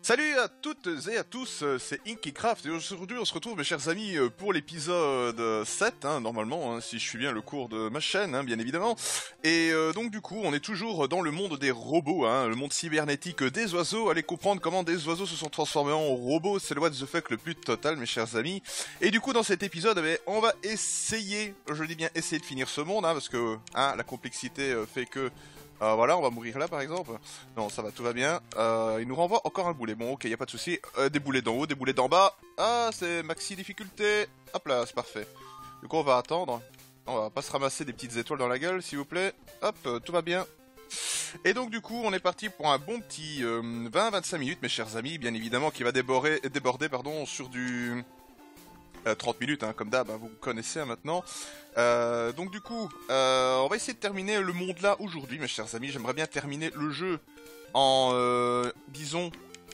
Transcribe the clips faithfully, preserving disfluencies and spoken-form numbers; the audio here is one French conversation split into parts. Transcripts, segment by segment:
Salut à toutes et à tous, c'est InkyCraft et aujourd'hui on se retrouve mes chers amis pour l'épisode sept, hein, normalement, hein, si je suis bien le cours de ma chaîne, hein, bien évidemment. Et euh, donc du coup on est toujours dans le monde des robots, hein, le monde cybernétique des oiseaux. Allez comprendre comment des oiseaux se sont transformés en robots, c'est le what the fuck le plus total mes chers amis. Et du coup dans cet épisode, eh, on va essayer, je dis bien essayer de finir ce monde, hein, parce que hein, la complexité fait que... Euh, voilà, on va mourir là par exemple. Non, ça va, tout va bien. Euh, il nous renvoie encore un boulet. Bon, ok, y a pas de souci. Euh, des boulets d'en haut, des boulets d'en bas. Ah, c'est maxi difficulté. Hop là, c'est parfait. Du coup, on va attendre. On va pas se ramasser des petites étoiles dans la gueule, s'il vous plaît. Hop, euh, tout va bien. Et donc du coup, on est parti pour un bon petit euh, vingt à vingt-cinq minutes, mes chers amis. Bien évidemment, qui va déborder, déborder pardon, sur du... Euh, trente minutes, hein, comme d'hab, hein, vous connaissez hein, maintenant. Euh, donc du coup, euh, on va essayer de terminer le monde là aujourd'hui, mes chers amis. J'aimerais bien terminer le jeu en, euh, disons,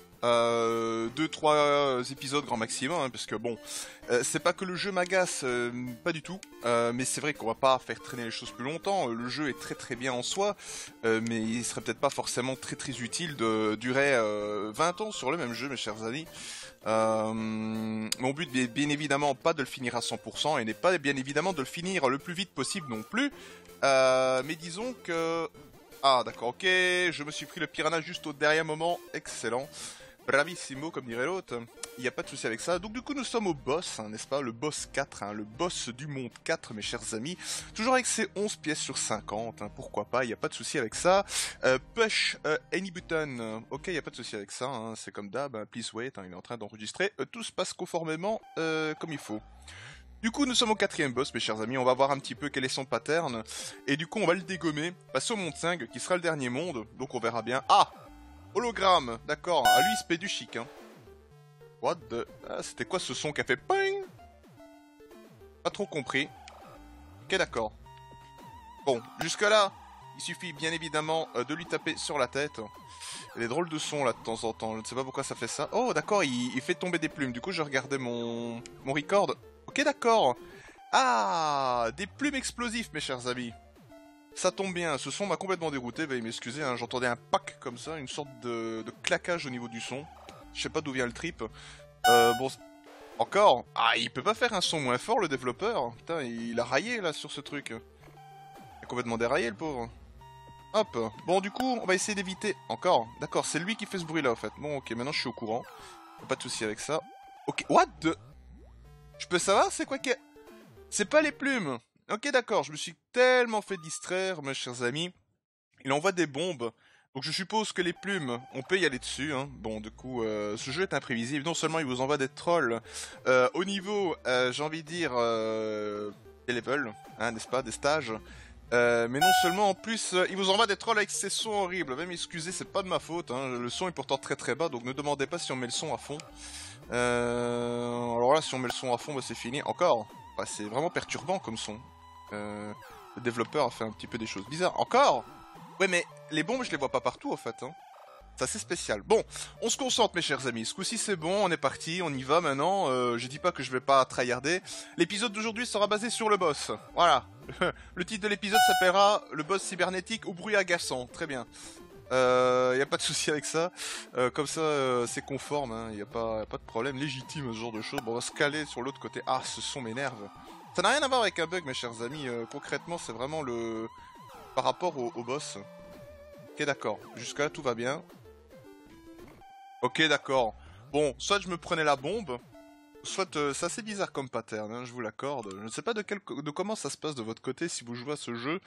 euh, deux trois épisodes grand maximum, hein, parce que bon, euh, c'est pas que le jeu m'agace, euh, pas du tout, euh, mais c'est vrai qu'on va pas faire traîner les choses plus longtemps. Le jeu est très très bien en soi, euh, mais il serait peut-être pas forcément très très utile de durer euh, vingt ans sur le même jeu, mes chers amis. Euh, mon but est bien évidemment pas de le finir à cent pour cent et n'est pas bien évidemment de le finir le plus vite possible non plus. Euh, mais disons que... Ah d'accord, ok, je me suis pris le piranha juste au dernier moment, excellent. Bravissimo comme dirait l'autre, il n'y a pas de souci avec ça. Donc du coup nous sommes au boss, hein, n'est-ce pas, le boss quatre, hein, le boss du monde quatre mes chers amis. Toujours avec ses onze pièces sur cinquante, hein, pourquoi pas, il n'y a pas de souci avec ça. Euh, push euh, any button, ok, il n'y a pas de souci avec ça, hein, c'est comme d'hab, hein, please wait, hein, il est en train d'enregistrer. Euh, tout se passe conformément euh, comme il faut. Du coup nous sommes au quatrième boss mes chers amis, on va voir un petit peu quel est son pattern. Et du coup on va le dégommer, passer au monde cinq qui sera le dernier monde, donc on verra bien. Ah, hologramme, d'accord, à lui il se paie du chic, hein. What the... Ah, c'était quoi ce son qui a fait ping? Pas trop compris. Ok, d'accord. Bon, jusque là, il suffit bien évidemment euh, de lui taper sur la tête. Il y a des drôles de sons là de temps en temps, je ne sais pas pourquoi ça fait ça. Oh, d'accord, il, il fait tomber des plumes, du coup je regardais mon, mon record. Ok, d'accord. Ah, des plumes explosives mes chers amis. Ça tombe bien, ce son m'a complètement dérouté, veuillez m'excuser, hein, j'entendais un pack comme ça, une sorte de, de claquage au niveau du son. Je sais pas d'où vient le trip. Euh, bon, encore. Ah, il peut pas faire un son moins fort le développeur. Putain, il a raillé là sur ce truc. Il a complètement déraillé le pauvre. Hop. Bon, du coup, on va essayer d'éviter. Encore. D'accord, c'est lui qui fait ce bruit là en fait. Bon, ok, maintenant je suis au courant. Pas de souci avec ça. Ok, what the... Je peux savoir c'est quoi que... C'est pas les plumes. Ok, d'accord, je me suis tellement fait distraire, mes chers amis. Il envoie des bombes. Donc je suppose que les plumes, on peut y aller dessus. Hein. Bon, du coup, euh, ce jeu est imprévisible. Non seulement il vous envoie des trolls euh, au niveau, euh, j'ai envie de dire, euh, des levels, hein, n'est-ce pas, des stages. Euh, mais non seulement, en plus, euh, il vous envoie des trolls avec ces sons horribles. Veuillez m'excuser, c'est pas de ma faute. Hein. Le son est pourtant très très bas, donc ne demandez pas si on met le son à fond. Euh, alors là, si on met le son à fond, bah, c'est fini. Encore bah, c'est vraiment perturbant comme son. Euh, le développeur a fait un petit peu des choses bizarres. Encore ouais, mais les bombes, je les vois pas partout, en fait. Hein. C'est assez spécial. Bon, on se concentre, mes chers amis. Ce coup-ci, c'est bon, on est parti, on y va maintenant. Euh, je dis pas que je vais pas tryharder. L'épisode d'aujourd'hui sera basé sur le boss. Voilà. Le titre de l'épisode s'appellera « Le boss cybernétique au bruit agaçant ». Très bien. Euh, y a pas de souci avec ça. Euh, comme ça, euh, c'est conforme. Hein. Y a pas, y a pas de problème légitime, ce genre de choses. Bon, on va se caler sur l'autre côté. Ah, ce son m'énerve. Ça n'a rien à voir avec un bug, mes chers amis. Euh, concrètement, c'est vraiment le... par rapport au, au boss. Ok, d'accord. Jusqu'à là, tout va bien. Ok, d'accord. Bon, soit je me prenais la bombe, soit euh, c'est assez bizarre comme pattern, hein, je vous l'accorde. Je ne sais pas de, quel, de comment ça se passe de votre côté si vous jouez à ce jeu.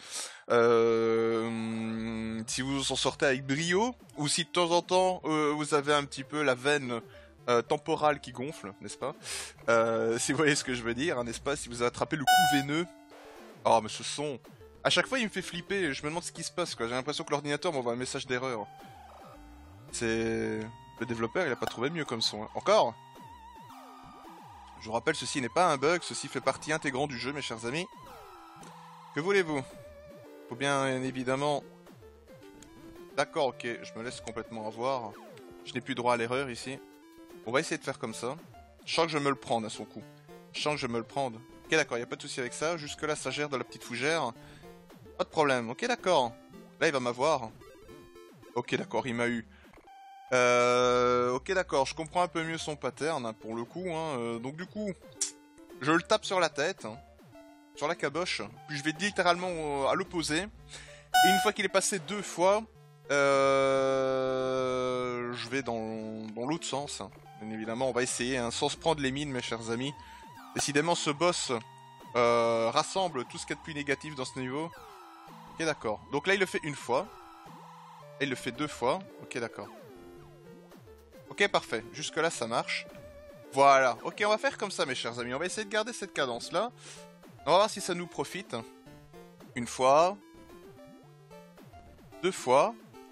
Euh, si vous en sortez avec brio, ou si de temps en temps euh, vous avez un petit peu la veine euh, temporale qui gonfle, n'est-ce pas, euh, si vous voyez ce que je veux dire, hein, n'est-ce pas, si vous avez attrapé le coup veineux. Oh, mais ce son... À chaque fois, il me fait flipper, je me demande ce qui se passe, quoi. J'ai l'impression que l'ordinateur m'envoie un message d'erreur. C'est... Le développeur, il a pas trouvé mieux comme son. Hein. Encore ? Je vous rappelle, ceci n'est pas un bug, ceci fait partie intégrante du jeu, mes chers amis. Que voulez-vous ? Faut bien, évidemment... D'accord, ok, je me laisse complètement avoir. Je n'ai plus droit à l'erreur, ici. On va essayer de faire comme ça. Je sens que je vais me le prendre, à son coup. Je sens que je vais me le prendre. Ok, d'accord, il n'y a pas de souci avec ça. Jusque-là, ça gère de la petite fougère. Pas de problème. Ok, d'accord. Là, il va m'avoir. Ok, d'accord, il m'a eu. Euh, ok d'accord, je comprends un peu mieux son pattern hein, pour le coup. Hein. Euh, donc du coup, je le tape sur la tête, hein, sur la caboche, puis je vais littéralement euh, à l'opposé. Et une fois qu'il est passé deux fois, euh, je vais dans, dans l'autre sens. Hein. Bien évidemment, on va essayer, hein, sans se prendre les mines mes chers amis. Décidément ce boss euh, rassemble tout ce qu'il y a de plus négatif dans ce niveau. Ok d'accord, donc là il le fait une fois. Et il le fait deux fois, ok d'accord. Ok parfait, jusque là ça marche. Voilà, ok on va faire comme ça mes chers amis, on va essayer de garder cette cadence là. On va voir si ça nous profite. Une fois. Deux fois.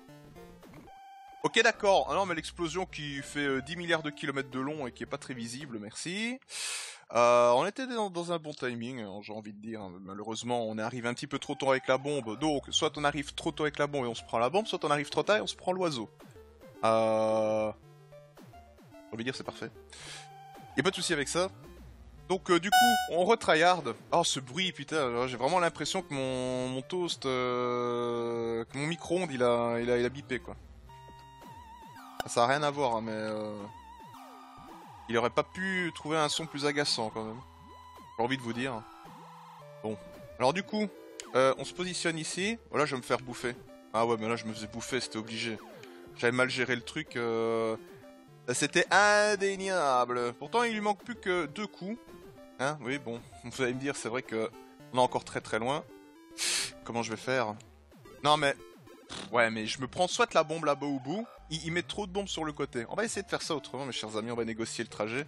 Ok d'accord, ah non mais l'explosion qui fait euh, dix milliards de kilomètres de long et qui est pas très visible, merci. Euh, on était dans, dans un bon timing, hein, j'ai envie de dire. Malheureusement on est arrivé un petit peu trop tôt avec la bombe, donc soit on arrive trop tôt avec la bombe et on se prend la bombe, soit on arrive trop tard et on se prend l'oiseau. Euh... J'ai envie de dire c'est parfait. Y'a pas de souci avec ça. Donc euh, du coup, on retryhard. Oh ce bruit, putain, j'ai vraiment l'impression que mon, mon toast, euh, que mon micro-ondes il a, il, a, il a bipé quoi. Ça a rien à voir, hein, mais euh, il aurait pas pu trouver un son plus agaçant quand même. J'ai envie de vous dire. Bon, alors du coup, euh, on se positionne ici. Voilà, je vais me faire bouffer. Ah ouais, mais là je me faisais bouffer, c'était obligé. J'avais mal géré le truc. Euh... C'était indéniable. Pourtant, il lui manque plus que deux coups. Hein, oui, bon, vous allez me dire, c'est vrai que on est encore très très loin. Comment je vais faire? Non mais, ouais, mais je me prends soit la bombe là-bas au bout, il, il met trop de bombes sur le côté. On va essayer de faire ça autrement, mes chers amis, on va négocier le trajet.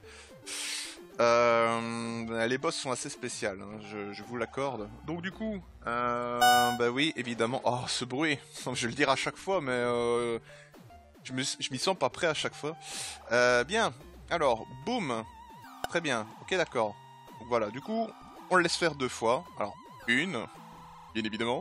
Euh, les boss sont assez spéciales, hein, je, je vous l'accorde. Donc du coup, euh, bah oui, évidemment. Oh, ce bruit, je vais le dire à chaque fois, mais euh, je m'y sens pas prêt à chaque fois. Euh, bien, alors, boum. Très bien, ok d'accord. Donc voilà, du coup, on le laisse faire deux fois. Alors, une, bien évidemment.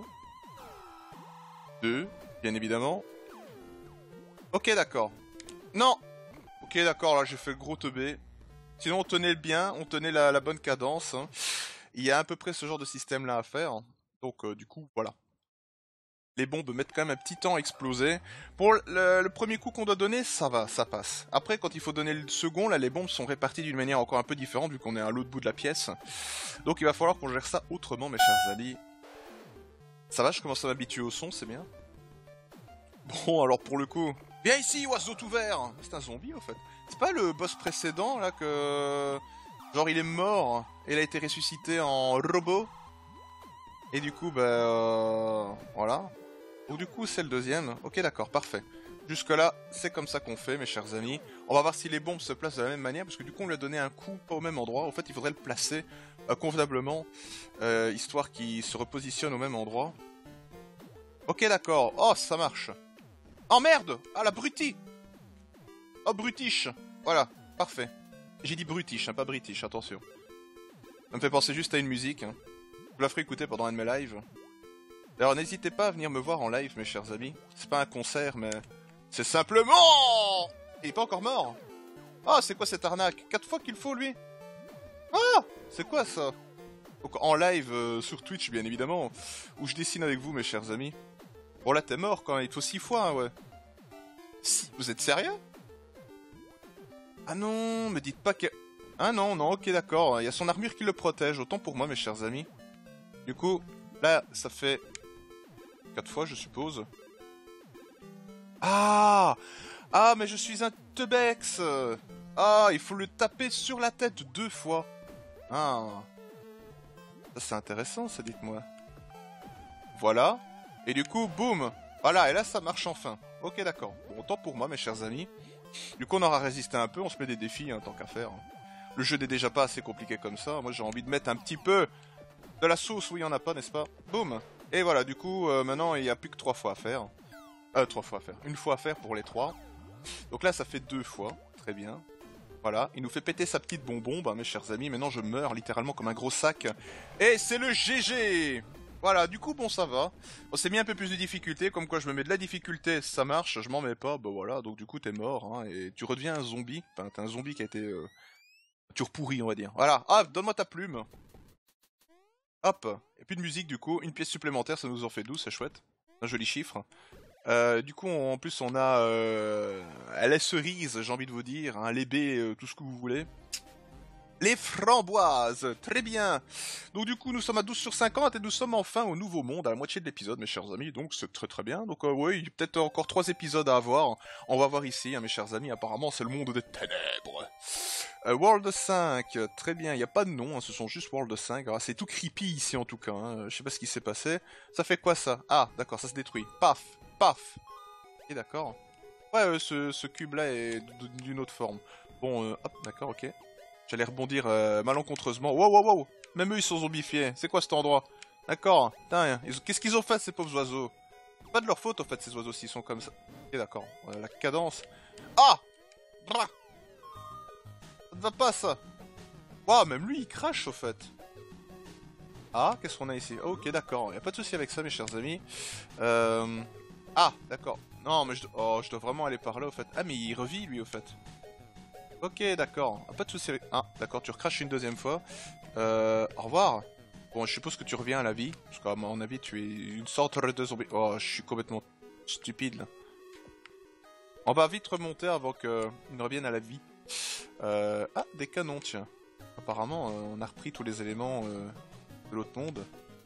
Deux, bien évidemment. Ok d'accord. Non. Ok d'accord, là j'ai fait le gros teubé. Sinon on tenait bien, on tenait la, la bonne cadence. Hein. Il y a à peu près ce genre de système là à faire. Donc euh, du coup, voilà. Les bombes mettent quand même un petit temps à exploser. Pour le, le premier coup qu'on doit donner, ça va, ça passe. Après, quand il faut donner le second, là, les bombes sont réparties d'une manière encore un peu différente, vu qu'on est à l'autre bout de la pièce. Donc il va falloir qu'on gère ça autrement, mes chers amis. Ça va, je commence à m'habituer au son, c'est bien. Bon, alors pour le coup... Viens ici, oiseau tout vert. C'est un zombie, en fait. C'est pas le boss précédent, là, que... Genre, il est mort, et il a été ressuscité en robot. Et du coup, bah... Euh... Voilà. Donc du coup, c'est le deuxième. Ok, d'accord, parfait. Jusque-là, c'est comme ça qu'on fait, mes chers amis. On va voir si les bombes se placent de la même manière, parce que du coup, on lui a donné un coup pas au même endroit. En fait, il faudrait le placer euh, convenablement, euh, histoire qu'il se repositionne au même endroit. Ok, d'accord. Oh, ça marche. Oh, merde! Ah, la brutie! Oh, brutiche! Voilà, parfait. J'ai dit brutiche, hein, pas british, attention. Ça me fait penser juste à une musique. Hein. Je vous la ferai écouter pendant un de mes lives. Alors n'hésitez pas à venir me voir en live, mes chers amis. C'est pas un concert, mais... C'est simplement... Il est pas encore mort. Ah, c'est quoi cette arnaque? Quatre fois qu'il faut, lui. Ah, c'est quoi ça? Donc en live euh, sur Twitch, bien évidemment, où je dessine avec vous, mes chers amis. Bon là, t'es mort quand même, il te faut six fois, hein, ouais. Si, vous êtes sérieux? Ah non, me dites pas que... Ah non, non, ok, d'accord. Il y a son armure qui le protège, autant pour moi, mes chers amis. Du coup, là, ça fait... Quatre fois, je suppose. Ah! Ah, mais je suis un Tebex! Ah, il faut le taper sur la tête deux fois. Ah. Ça, c'est intéressant, ça, dites-moi. Voilà. Et du coup, boum! Voilà, et là, ça marche enfin. Ok, d'accord. Bon, autant pour moi, mes chers amis. Du coup, on aura résisté un peu, on se met des défis, hein, tant qu'à faire. Le jeu n'est déjà pas assez compliqué comme ça. Moi, j'ai envie de mettre un petit peu de la sauce où il n'y en a pas, n'est-ce pas? Boum! Et voilà, du coup, euh, maintenant, il n'y a plus que trois fois à faire. Euh, trois fois à faire. Une fois à faire pour les trois. Donc là, ça fait deux fois. Très bien. Voilà, il nous fait péter sa petite bonbon, bah, mes chers amis. Maintenant, je meurs littéralement comme un gros sac. Et c'est le G G! Voilà, du coup, bon, ça va. On s'est mis un peu plus de difficulté, comme quoi je me mets de la difficulté, ça marche, je m'en mets pas, bah voilà. Donc du coup, t'es mort, hein, et tu redeviens un zombie. Enfin, t'es un zombie qui a été... Euh, tu pourri, on va dire. Voilà, ah, donne-moi ta plume. Hop, et puis de musique, du coup. Une pièce supplémentaire, ça nous en fait douze, c'est chouette. Un joli chiffre. Euh, du coup, on- en plus, on a euh, les cerises, j'ai envie de vous dire, hein, les baies, euh, tout ce que vous voulez. Les framboises, très bien. Donc du coup, nous sommes à douze sur cinquante et nous sommes enfin au Nouveau Monde, à la moitié de l'épisode, mes chers amis. Donc c'est très très bien. Donc euh, oui, il y a peut-être encore trois épisodes à avoir. On va voir ici, hein, mes chers amis. Apparemment, c'est le monde des ténèbres. Euh, World cinq, très bien. Il n'y a pas de nom, hein, ce sont juste World cinq. Alors, c'est tout creepy ici en tout cas. Hein. Je sais pas ce qui s'est passé. Ça fait quoi ça? Ah, d'accord, ça se détruit. Paf, paf. Ok, d'accord. Ouais, euh, ce, ce cube-là est d'une autre forme. Bon, euh, hop, d'accord, ok. J'allais rebondir euh, malencontreusement. Wow, wow, wow. Même eux, ils sont zombifiés. C'est quoi cet endroit? D'accord. Putain, ils- qu'est-ce qu'ils ont fait, ces pauvres oiseaux? C'est pas de leur faute, en fait, ces oiseaux, s'ils sont comme ça. Ok, d'accord. Euh, la cadence. Ah! Brah. Ça ne va pas, ça. Waouh, même lui, il crache, au fait. Ah, qu'est-ce qu'on a ici? Oh, ok, d'accord. Y a pas de souci avec ça, mes chers amis. Euh... Ah, d'accord. Non, mais je... Oh, je dois vraiment aller par là, au fait. Ah, mais il revit, lui, au fait. Ok, d'accord. Ah, pas de souci avec... Ah, d'accord, tu recraches une deuxième fois. Euh... Au revoir. Bon, je suppose que tu reviens à la vie. Parce qu'à mon avis, tu es une sorte de zombie. Oh, je suis complètement stupide, là. On va vite remonter avant qu'il ne revienne à la vie. Euh... Ah, des canons, tiens. Apparemment, euh, on a repris tous les éléments euh, de l'autre monde.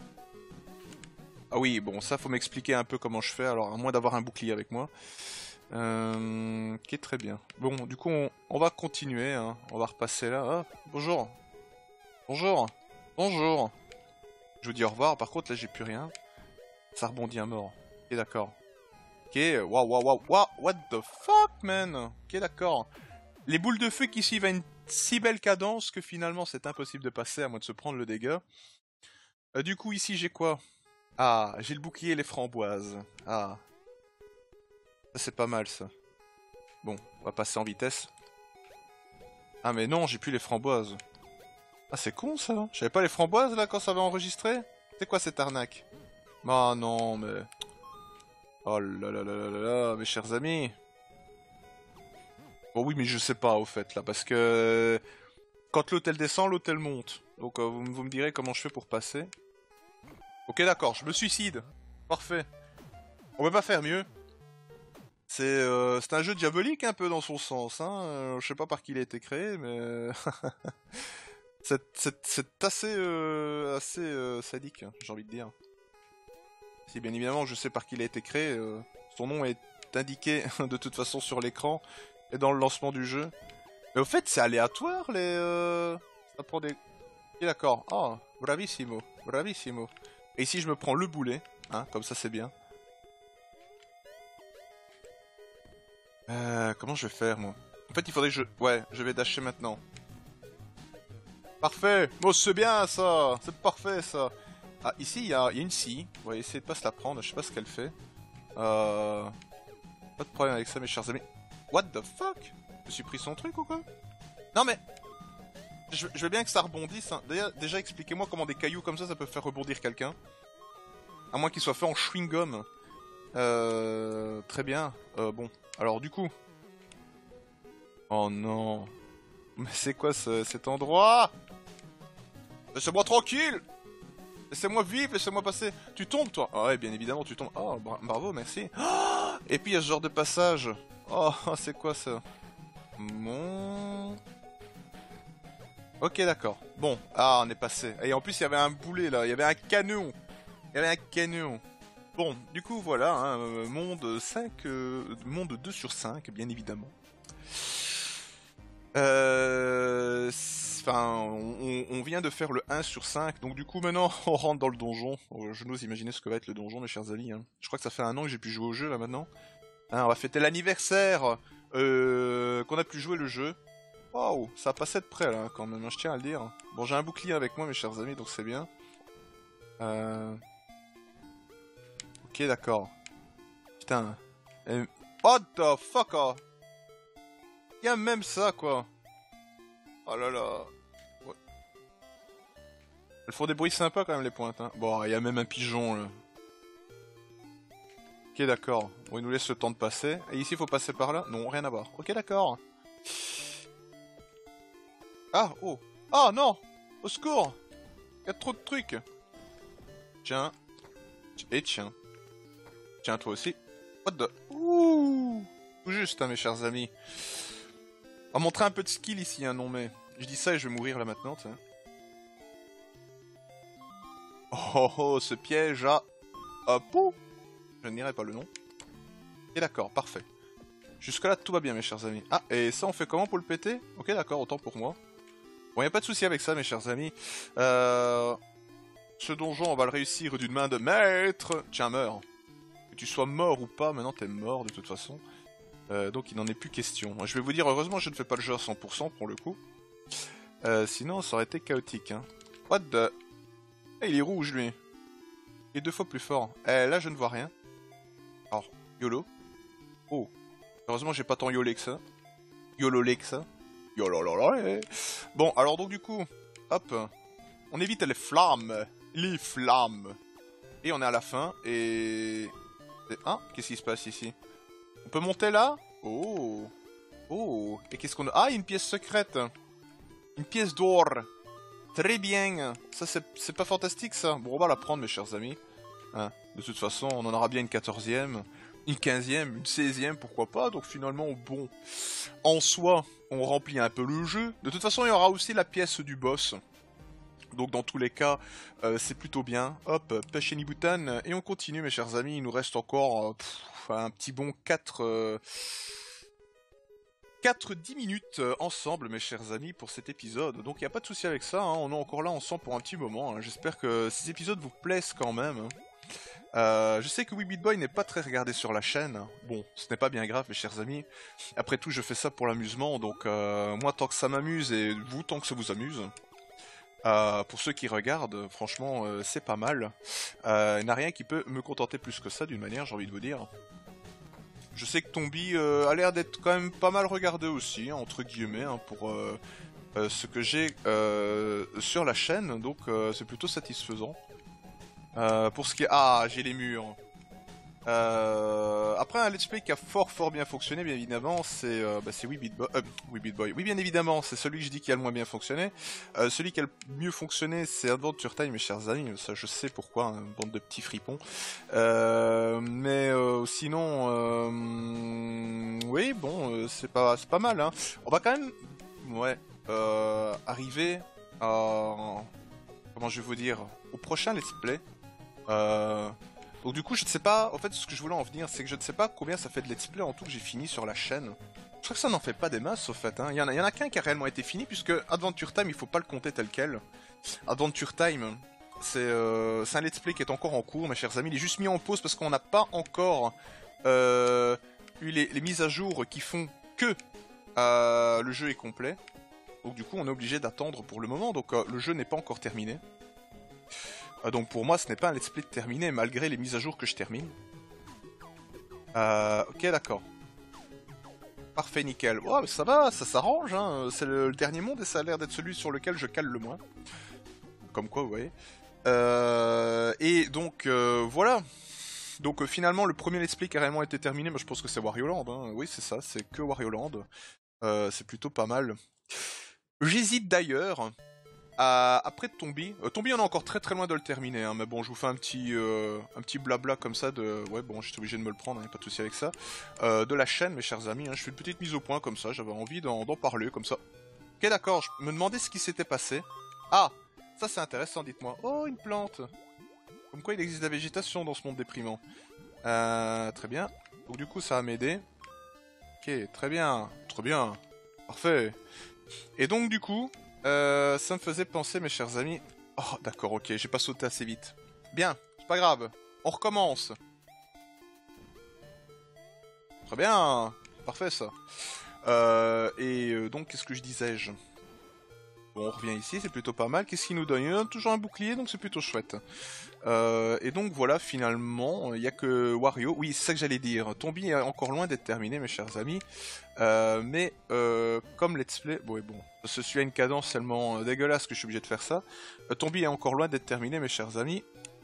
Ah oui, bon, ça, faut m'expliquer un peu comment je fais. Alors, à moins d'avoir un bouclier avec moi. Euh... Ok, très bien. Bon, du coup, on, on va continuer. Hein. On va repasser là. Ah, bonjour. Bonjour. Bonjour. Je vous dis au revoir. Par contre, là, j'ai plus rien. Ça rebondit à mort. Ok, d'accord. Ok, waouh, waouh, waouh, waouh, what the fuck, man. Ok, d'accord. Les boules de feu qui suivent à une si belle cadence que finalement, c'est impossible de passer à moins de se prendre le dégât. Euh, du coup, ici, j'ai quoi? Ah, j'ai le bouclier et les framboises. Ah. Ça, c'est pas mal, ça. Bon, on va passer en vitesse. Ah, mais non, j'ai plus les framboises. Ah, c'est con, ça. J'avais pas les framboises, là, quand ça va enregistrer. C'est quoi, cette arnaque? Ah, non, mais... Oh là là là là là là, mes chers amis. Bon oui, mais je sais pas au fait là, parce que quand l'hôtel descend, l'hôtel monte. Donc euh, vous, vous me direz comment je fais pour passer. Ok, d'accord, je me suicide. Parfait. On peut pas faire mieux. C'est euh, c'est un jeu diabolique un peu dans son sens. Hein. Euh, je sais pas par qui il a été créé, mais c'est c'est- c'est assez euh, assez euh, sadique, hein, j'ai envie de dire. Si bien évidemment je sais par qui il a été créé, euh, son nom est indiqué de toute façon sur l'écran et dans le lancement du jeu. Mais au fait, c'est aléatoire les. Euh... Ça prend des. Ok, d'accord. Ah, bravissimo, bravissimo. Et ici, je me prends le boulet, hein, comme ça, c'est bien. Euh, comment je vais faire, moi? En fait, il faudrait que je. Ouais, je vais dasher maintenant. Parfait. Bon, c'est bien ça. C'est parfait ça. Ah, ici, il y a, y a une scie. On va essayer de pas se la prendre. Je sais pas ce qu'elle fait. Euh. Pas de problème avec ça, mes chers amis. What the fuck? Je me suis pris son truc ou quoi? Non mais. Je, je veux bien que ça rebondisse. Hein. Déjà, déjà expliquez-moi comment des cailloux comme ça, ça peut faire rebondir quelqu'un. À moins qu'il soit fait en chewing-gum. Euh... Très bien. Euh, bon. Alors du coup... Oh non. Mais c'est quoi ce, cet endroit? Laissez-moi tranquille. Laissez-moi vivre, laissez-moi passer. Tu tombes toi? Ah ouais, bien évidemment, tu tombes. Oh, bra bravo, merci. Oh, et puis il y a ce genre de passage. Oh, c'est quoi ça? Mon... Ok, d'accord. Bon, ah, on est passé. Et en plus, il y avait un boulet là, il y avait un canon. Il y avait un canon. Bon, du coup, voilà, hein, euh, monde cinq, euh, monde deux sur cinq, bien évidemment. Euh... Enfin, on, on vient de faire le un sur cinq, donc du coup, maintenant, on rentre dans le donjon. Je n'ose imaginer ce que va être le donjon, mes chers amis. Hein. Je crois que ça fait un an que j'ai pu jouer au jeu, là, maintenant. Hein, on va fêter l'anniversaire euh, qu'on a pu jouer le jeu. Waouh, ça a passé de près, là, quand même, hein, je tiens à le dire. Bon, j'ai un bouclier avec moi, mes chers amis, donc c'est bien. Euh... Ok, d'accord. Putain. Euh... What the fuck, oh. Y'a même ça, quoi. Oh là là. Ouais. Elles font des bruits sympas, quand même, les pointes. Hein. Bon, y'a même un pigeon, là. Ok, d'accord. Bon, il nous laisse le temps de passer. Et ici, il faut passer par là? Non, rien à voir. Ok, d'accord. Ah, oh. Ah, non. Au secours. Y'a trop de trucs. Tiens. Et tiens. Tiens, toi aussi. What the... Ouh. Tout juste, hein, mes chers amis. On va montrer un peu de skill ici, hein, non mais... Je dis ça et je vais mourir là maintenant, tu sais. Oh, oh, ce piège à... Hop, oh. Je n'irai pas le nom. Et d'accord, parfait. Jusque là, tout va bien, mes chers amis. Ah, et ça, on fait comment pour le péter? Ok, d'accord, autant pour moi. Bon, y a pas de souci avec ça, mes chers amis. Euh... Ce donjon, on va le réussir d'une main de maître. Tiens, meurs. Que tu sois mort ou pas, maintenant t'es mort de toute façon. Euh, donc il n'en est plus question. Je vais vous dire, heureusement, je ne fais pas le jeu à cent pour cent pour le coup. Euh, sinon, ça aurait été chaotique. Hein. What the... Eh, il est rouge, lui. Il est deux fois plus fort. Eh, là, je ne vois rien. Alors, YOLO. Oh. Heureusement, j'ai pas tant yolé que ça. YOLOlé que ça. YOLOLOLé. Bon, alors donc du coup, hop. On évite les flammes. Les flammes. Et on est à la fin, et... Hein? Qu'est-ce qui se passe ici? On peut monter là? Oh. Oh. Et qu'est-ce qu'on a? Ah, une pièce secrète. Une pièce d'or. Très bien. Ça, c'est pas fantastique, ça? Bon, on va la prendre, mes chers amis. Hein? De toute façon, on en aura bien une quatorzième, une quinzième, une seizième, pourquoi pas. Donc finalement, bon, en soi, on remplit un peu le jeu. De toute façon, il y aura aussi la pièce du boss. Donc dans tous les cas, euh, c'est plutôt bien. Hop, pêche et Niboutan. Et on continue, mes chers amis. Il nous reste encore euh, pff, un petit bon quatre... Euh... quatre dix minutes ensemble, mes chers amis, pour cet épisode. Donc il n'y a pas de souci avec ça, hein. On est encore là ensemble pour un petit moment. Hein. J'espère que ces épisodes vous plaisent quand même. Euh, je sais que Weebitboy n'est pas très regardé sur la chaîne. Bon, ce n'est pas bien grave, mes chers amis. Après tout, je fais ça pour l'amusement. Donc euh, moi, tant que ça m'amuse, et vous, tant que ça vous amuse. Euh, pour ceux qui regardent, franchement, euh, c'est pas mal. Euh, il n'y a rien qui peut me contenter plus que ça, d'une manière, j'ai envie de vous dire. Je sais que Tombi euh, a l'air d'être quand même pas mal regardé aussi, hein, entre guillemets, hein, pour euh, euh, ce que j'ai euh, sur la chaîne, donc euh, c'est plutôt satisfaisant. Euh, pour ce qui est... Ah, j'ai les murs. Euh... Après, un let's play qui a fort fort bien fonctionné, bien évidemment, c'est euh, bah, Weebitboy. Euh, Weebitboy. Oui, bien évidemment, c'est celui que je dis qui a le moins bien fonctionné. Euh, celui qui a le mieux fonctionné, c'est Adventure Time, mes chers amis. Ça, je sais pourquoi, hein, une bande de petits fripons. Euh... Mais euh, sinon, euh... oui, bon, euh, c'est pas, c'est pas mal. Hein. On va quand même, ouais, euh, arriver à... Comment je vais vous dire? Au prochain let's play. Euh... Donc du coup, je ne sais pas, en fait, ce que je voulais en venir, c'est que je ne sais pas combien ça fait de let's play en tout que j'ai fini sur la chaîne. Je crois que ça n'en fait pas des masses, au fait. Hein. Il y en a, il y en a qu'un qui a réellement été fini, puisque Adventure Time, il faut pas le compter tel quel. Adventure Time, c'est euh, un let's play qui est encore en cours, mes chers amis. Il est juste mis en pause parce qu'on n'a pas encore euh, eu les, les mises à jour qui font que euh, le jeu est complet. Donc du coup, on est obligé d'attendre pour le moment, donc euh, le jeu n'est pas encore terminé. Donc pour moi ce n'est pas un let's play terminé malgré les mises à jour que je termine. Euh, ok d'accord. Parfait, nickel. Oh, ça va, ça s'arrange, hein. C'est le, le dernier monde et ça a l'air d'être celui sur lequel je cale le moins. Comme quoi, vous voyez. Euh, et donc euh, voilà. Donc euh, finalement le premier let's play qui a réellement été terminé, moi je pense que c'est Wario Land. Hein. Oui c'est ça, c'est que Wario Land. Euh, c'est plutôt pas mal. J'hésite d'ailleurs... Euh, après Tombi, euh, Tombi on est encore très très loin de le terminer, hein, mais bon je vous fais un petit euh, un petit blabla comme ça de... Ouais bon j'étais obligé de me le prendre, hein, pas de souci avec ça. Euh, de la chaîne mes chers amis, hein, je fais une petite mise au point comme ça, j'avais envie d'en parler comme ça. Ok d'accord, je me demandais ce qui s'était passé. Ah, ça c'est intéressant, dites-moi. Oh une plante. Comme quoi il existe de la végétation dans ce monde déprimant. Euh, très bien, donc du coup ça va m'aider. Ok, très bien, très bien, parfait. Et donc du coup... Euh, ça me faisait penser, mes chers amis... Oh, d'accord, ok, j'ai pas sauté assez vite. Bien, c'est pas grave, on recommence. Très bien, parfait ça. Euh, et euh, donc, qu'est-ce que je disais-je? Bon, on revient ici, c'est plutôt pas mal. Qu'est-ce qu'il nous donne? Il nous donne toujours un bouclier, donc c'est plutôt chouette. Euh, et donc voilà, finalement, il n'y a que Wario. Oui, c'est ça que j'allais dire. Tombi est encore loin d'être terminé, mes chers amis. Euh, mais euh, comme let's play... Bon, et bon, je suis à une cadence tellement dégueulasse que je suis obligé de faire ça. Euh, Tombi est encore loin d'être terminé, mes chers amis.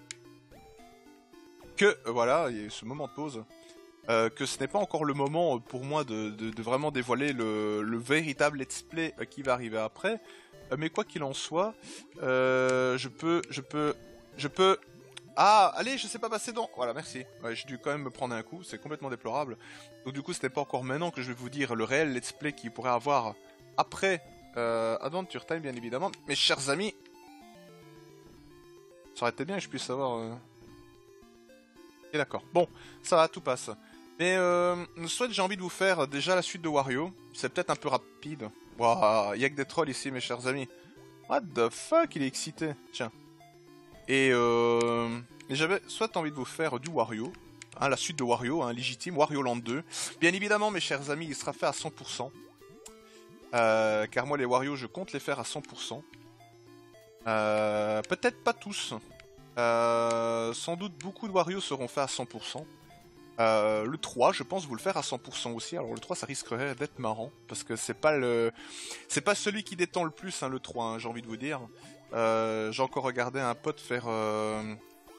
Que, euh, voilà, il y a ce moment de pause. Euh, que ce n'est pas encore le moment pour moi de, de, de vraiment dévoiler le, le véritable let's play qui va arriver après. Euh, mais quoi qu'il en soit, euh, je peux... Je peux... Je peux... Ah, allez, je sais pas passer dans... Voilà, merci. Ouais, j'ai dû quand même me prendre un coup, c'est complètement déplorable. Donc du coup, c'était pas encore maintenant que je vais vous dire le réel let's play qu'il pourrait avoir après euh, Adventure Time, bien évidemment. Mes chers amis, ça aurait été bien que je puisse savoir... Euh... Et d'accord. Bon, ça va, tout passe. Mais euh, soit j'ai envie de vous faire déjà la suite de Wario. C'est peut-être un peu rapide. Waouh, y'a que des trolls ici, mes chers amis. What the fuck, il est excité. Tiens. Et euh... j'avais soit envie de vous faire du Wario, hein, la suite de Wario, hein, légitime, Wario Land deux. Bien évidemment, mes chers amis, il sera fait à cent pour cent. Euh, car moi, les Wario, je compte les faire à cent pour cent. Euh, Peut-être pas tous. Euh, sans doute, beaucoup de Wario seront faits à cent pour cent. Euh, le trois, je pense vous le faire à cent pour cent aussi. Alors le trois, ça risquerait d'être marrant, parce que c'est pas le... c'est pas celui qui détend le plus, hein, le trois, hein, j'ai envie de vous dire. Euh, j'ai encore regardé un pote faire euh,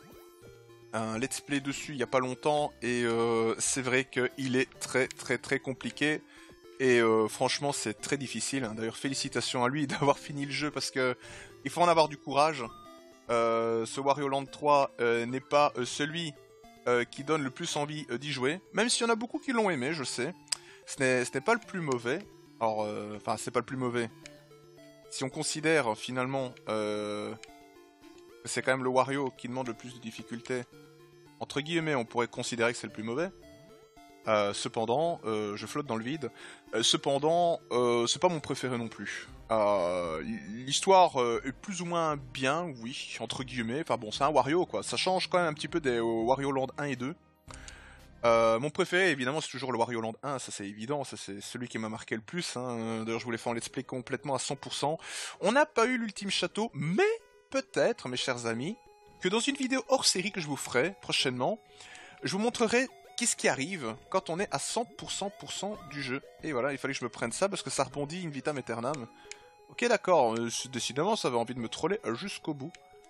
un let's play dessus il y a pas longtemps, et euh, c'est vrai qu'il est très très très compliqué, et euh, franchement c'est très difficile. D'ailleurs félicitations à lui d'avoir fini le jeu, parce que il faut en avoir du courage. Euh, ce Wario Land trois euh, n'est pas euh, celui euh, qui donne le plus envie euh, d'y jouer, même s'il y en a beaucoup qui l'ont aimé, je sais. Ce n'est pas le plus mauvais. Alors, enfin, euh, c'est pas le plus mauvais. Si on considère finalement euh, que c'est quand même le Wario qui demande le plus de difficulté, entre guillemets, on pourrait considérer que c'est le plus mauvais. Euh, cependant, euh, je flotte dans le vide. Euh, cependant, euh, c'est pas mon préféré non plus. Euh, L'histoire euh, est plus ou moins bien, oui, entre guillemets. Enfin bon, c'est un Wario quoi. Ça change quand même un petit peu des euh, Wario Land un et deux. Euh, mon préféré, évidemment, c'est toujours le Wario Land un, ça c'est évident, ça c'est celui qui m'a marqué le plus. Hein. D'ailleurs, je voulais faire un let's play complètement à cent pour cent. On n'a pas eu l'ultime château, mais peut-être, mes chers amis, que dans une vidéo hors série que je vous ferai prochainement, je vous montrerai qu'est-ce qui arrive quand on est à cent pour cent, pour cent du jeu. Et voilà, il fallait que je me prenne ça parce que ça rebondit in vitam aeternam. Ok, d'accord, euh, décidément, ça avait envie de me troller jusqu'au bout.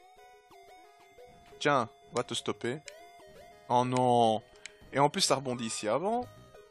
Tiens, on va te stopper. Oh non. Et en plus, ça rebondit ici avant.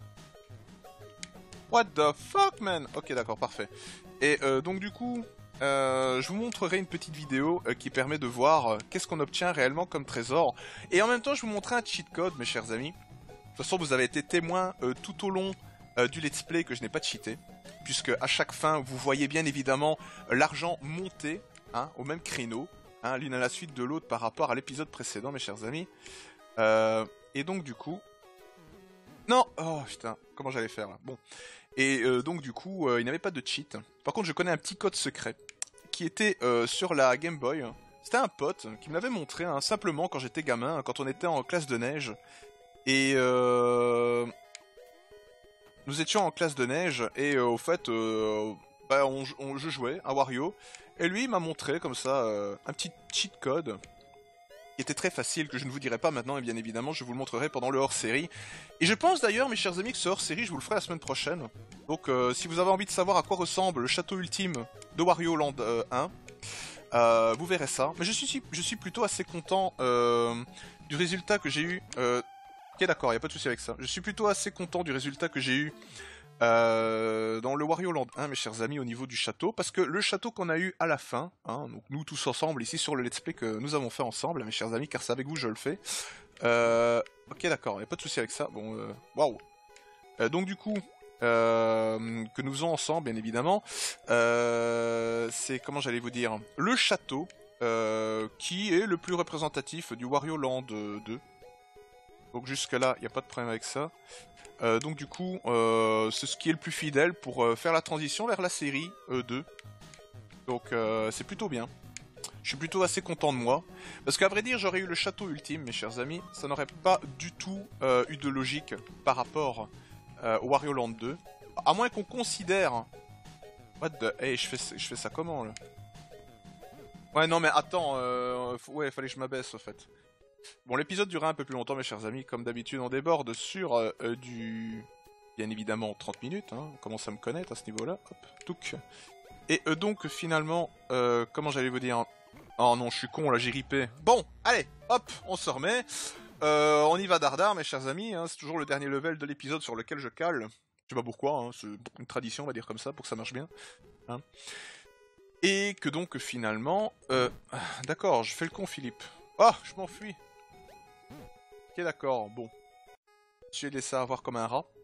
What the fuck, man? Ok, d'accord, parfait. Et euh, donc, du coup, euh, je vous montrerai une petite vidéo euh, qui permet de voir euh, qu'est-ce qu'on obtient réellement comme trésor. Et en même temps, je vous montrerai un cheat code, mes chers amis. De toute façon, vous avez été témoin euh, tout au long euh, du let's play que je n'ai pas cheaté. Puisque à chaque fin, vous voyez bien évidemment euh, l'argent monter hein, au même créneau. Hein, l'une à la suite de l'autre par rapport à l'épisode précédent, mes chers amis. Euh, et donc, du coup... Non! Oh, putain, comment j'allais faire, là? Bon. Et euh, donc, du coup, euh, il n'y avait pas de cheat. Par contre, je connais un petit code secret qui était euh, sur la Game Boy. C'était un pote qui me l'avait montré, hein, simplement, quand j'étais gamin, quand on était en classe de neige. Et... Euh... Nous étions en classe de neige, et euh, au fait, euh, bah, on, on, je jouais à Wario. Et lui, il m'a montré, comme ça, euh, un petit cheat code qui était très facile, que je ne vous dirai pas maintenant, et bien évidemment, je vous le montrerai pendant le hors-série. Et je pense d'ailleurs, mes chers amis, que ce hors-série, je vous le ferai la semaine prochaine. Donc, euh, si vous avez envie de savoir à quoi ressemble le château ultime de Wario Land euh, un, euh, vous verrez ça. Mais je suis, je suis plutôt assez content euh, du résultat que j'ai eu. Euh... Ok, d'accord, il n'y a pas de souci avec ça. Je suis plutôt assez content du résultat que j'ai eu Euh, dans le Wario Land un, mes chers amis, au niveau du château, parce que le château qu'on a eu à la fin, hein, donc nous tous ensemble ici sur le let's play que nous avons fait ensemble, mes chers amis, car c'est avec vous que je le fais. Euh, ok, d'accord, il n'y a pas de souci avec ça. Bon, euh, waouh. Euh, donc du coup, euh, que nous faisons ensemble, bien évidemment, euh, c'est comment j'allais vous dire, le château euh, qui est le plus représentatif du Wario Land deux. Donc jusque là, il n'y a pas de problème avec ça. Euh, donc du coup, euh, c'est ce qui est le plus fidèle pour euh, faire la transition vers la série euh, deux. Donc euh, c'est plutôt bien. Je suis plutôt assez content de moi. Parce qu'à vrai dire, j'aurais eu le château ultime, mes chers amis. Ça n'aurait pas du tout euh, eu de logique par rapport euh, au Wario Land deux. À moins qu'on considère... What the... Hey, je fais, je fais ça comment, là? Ouais, non mais attends, euh... ouais, fallait que je m'abaisse, au fait. Bon, l'épisode durera un peu plus longtemps, mes chers amis. Comme d'habitude, on déborde sur euh, euh, du... Bien évidemment, trente minutes. Hein. On commence à me connaître à ce niveau-là. Hop, touc. Et euh, donc, finalement, euh, comment j'allais vous dire... Oh non, je suis con, là, j'ai ripé. Bon, allez, hop, on se remet. Euh, on y va dardard, mes chers amis. Hein. C'est toujours le dernier level de l'épisode sur lequel je cale. Je sais pas pourquoi, hein. C'est une tradition, on va dire comme ça, pour que ça marche bien. Hein. Et que donc, finalement... Euh... D'accord, je fais le con, Philippe. Ah, oh, je m'enfuis. Ok, d'accord, bon. Je suis laissé avoir comme un rat.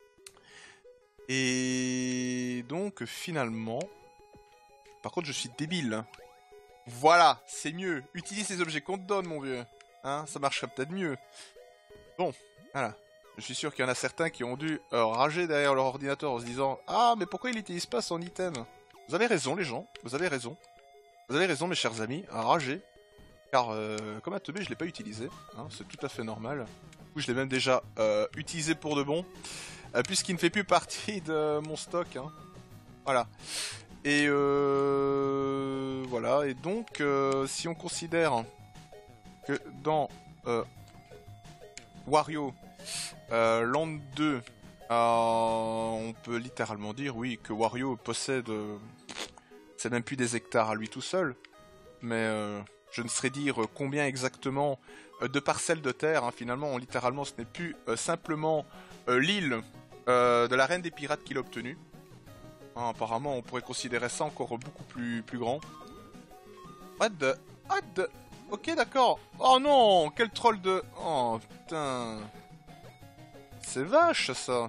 Et donc, finalement... Par contre, je suis débile. Voilà, c'est mieux. Utilise les objets qu'on te donne, mon vieux. Hein, ça marcherait peut-être mieux. Bon, voilà. Je suis sûr qu'il y en a certains qui ont dû euh, rager derrière leur ordinateur en se disant « Ah, mais pourquoi il n'utilise pas son item ?» Vous avez raison, les gens. Vous avez raison. Vous avez raison, mes chers amis, à rager. Car, euh, comme un teubé, je l'ai pas utilisé. Hein, c'est tout à fait normal. Du coup, je l'ai même déjà euh, utilisé pour de bon. Euh, Puisqu'il ne fait plus partie de mon stock. Hein. Voilà. Et euh, voilà. Et donc, euh, si on considère que dans euh, Wario euh, Land deux, euh, on peut littéralement dire, oui, que Wario possède... Euh, c'est même plus des hectares à lui tout seul. Mais euh, je ne saurais dire combien exactement euh, de parcelles de terre. Hein, finalement, littéralement, ce n'est plus euh, simplement euh, l'île euh, de la reine des pirates qu'il a obtenue. Hein, apparemment, on pourrait considérer ça encore beaucoup plus, plus grand. What the... What the... Ok, d'accord. Oh non, quel troll de... Oh, putain... C'est vache, ça.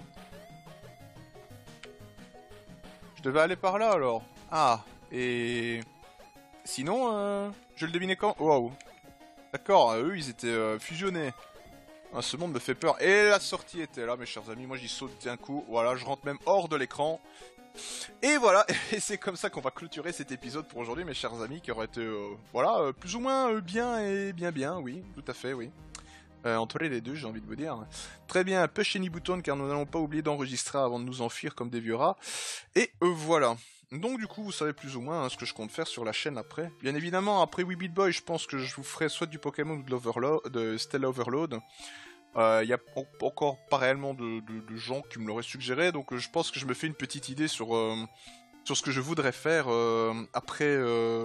Je devais aller par là, alors. Ah, et... Sinon, euh, je le devinais quand... Waouh. D'accord, eux, ils étaient euh, fusionnés. Ah, ce monde me fait peur. Et la sortie était là, mes chers amis. Moi, j'y saute d'un coup. Voilà, je rentre même hors de l'écran. Et voilà, et c'est comme ça qu'on va clôturer cet épisode pour aujourd'hui, mes chers amis, qui aurait été, euh, voilà, euh, plus ou moins euh, bien et bien bien, oui, tout à fait, oui. Euh, entre les deux, j'ai envie de vous dire. Très bien, push any button, car nous n'allons pas oublier d'enregistrer avant de nous enfuir comme des vieux rats. Et euh, voilà. Donc du coup, vous savez plus ou moins hein, ce que je compte faire sur la chaîne après. Bien évidemment, après Wee Beat Boy, je pense que je vous ferai soit du Pokémon ou de, l'Overlo- de Stella Overload. Il euh, n'y a encore pas réellement de, de, de gens qui me l'auraient suggéré, donc euh, je pense que je me fais une petite idée sur, euh, sur ce que je voudrais faire euh, après euh,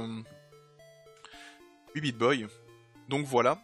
Wee Beat Boy. Donc voilà.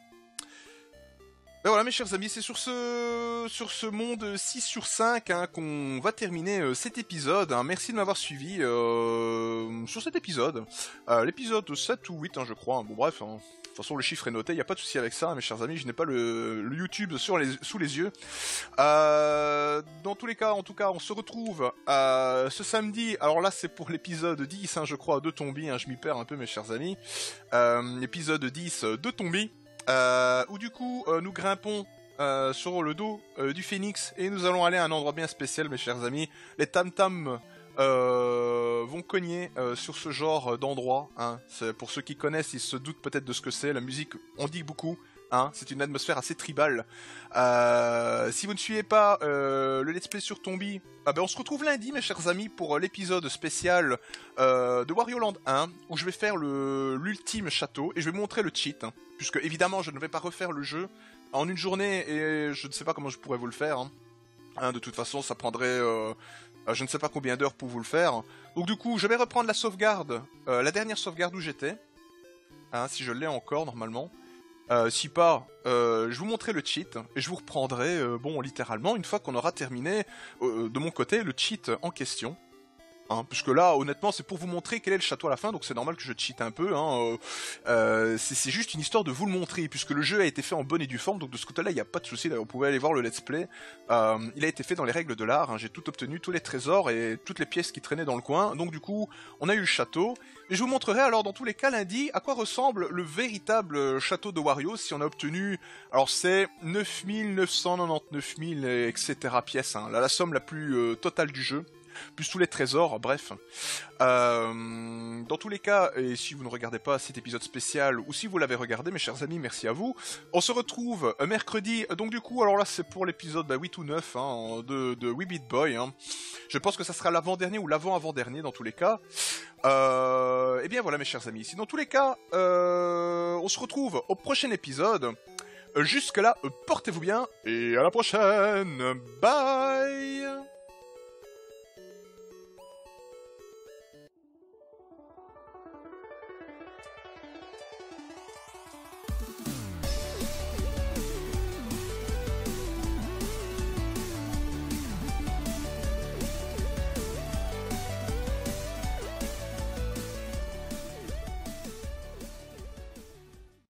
Et voilà mes chers amis, c'est sur ce sur ce monde six sur cinq hein, qu'on va terminer euh, cet épisode. Hein. Merci de m'avoir suivi euh, sur cet épisode. Euh, L'épisode sept ou huit, hein, je crois. Hein. Bon bref, hein. De toute façon le chiffre est noté, il n'y a pas de souci avec ça, hein, mes chers amis, je n'ai pas le, le YouTube sur les, sous les yeux. Euh, dans tous les cas, en tout cas, on se retrouve euh, ce samedi. Alors là c'est pour l'épisode dix, hein, je crois, de Tombi, hein, je m'y perds un peu mes chers amis. Euh, épisode dix de Tombi. Euh, où du coup euh, nous grimpons euh, sur le dos euh, du phénix et nous allons aller à un endroit bien spécial mes chers amis. Les tam-tams euh, vont cogner euh, sur ce genre d'endroit hein. Pour ceux qui connaissent ils se doutent peut-être de ce que c'est. La musique on dit beaucoup hein. C'est une atmosphère assez tribale. euh, Si vous ne suivez pas euh, le let's play sur Tombi, ah ben on se retrouve lundi mes chers amis pour l'épisode spécial euh, de Wario Land un où je vais faire le l'ultime château et je vais montrer le cheat hein, puisque évidemment je ne vais pas refaire le jeu en une journée et je ne sais pas comment je pourrais vous le faire hein. Hein, de toute façon ça prendrait euh, je ne sais pas combien d'heures pour vous le faire. Donc du coup je vais reprendre la sauvegarde, euh, la dernière sauvegarde où j'étais hein, si je l'ai encore normalement. Euh, si pas, euh, je vous montrerai le cheat et je vous reprendrai, euh, bon, littéralement, une fois qu'on aura terminé, euh, de mon côté, le cheat en question. Hein, puisque là, honnêtement, c'est pour vous montrer quel est le château à la fin, donc c'est normal que je cheat un peu. Hein, euh, euh, c'est juste une histoire de vous le montrer, puisque le jeu a été fait en bonne et due forme, donc de ce côté-là, il n'y a pas de souci. Vous pouvez aller voir le let's play. Euh, il a été fait dans les règles de l'art. Hein, j'ai tout obtenu, tous les trésors et toutes les pièces qui traînaient dans le coin. Donc du coup, on a eu le château. Et je vous montrerai alors dans tous les cas lundi à quoi ressemble le véritable château de Wario si on a obtenu, alors c'est neuf mille neuf cent quatre-vingt-dix-neuf mille et cetera pièces, hein, là, la somme la plus euh, totale du jeu, plus tous les trésors, bref. Euh, dans tous les cas, et si vous ne regardez pas cet épisode spécial, ou si vous l'avez regardé, mes chers amis, merci à vous. On se retrouve mercredi, donc du coup, alors là c'est pour l'épisode bah, huit ou neuf hein, de, de Wee Beat Boy. Hein. Je pense que ça sera l'avant-dernier ou l'avant-avant-dernier dans tous les cas. Euh, et bien voilà mes chers amis, si dans tous les cas, euh, on se retrouve au prochain épisode. Jusque là, portez-vous bien, et à la prochaine. Bye.